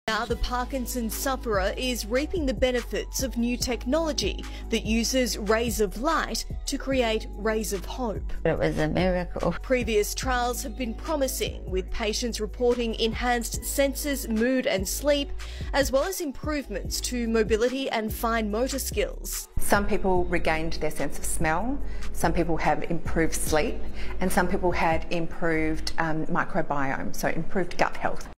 Now the Parkinson sufferer is reaping the benefits of new technology that uses rays of light to create rays of hope. It was a miracle. Previous trials have been promising, with patients reporting enhanced senses, mood and sleep, as well as improvements to mobility and fine motor skills. Some people regained their sense of smell, some people have improved sleep, and some people had improved microbiome, so improved gut health.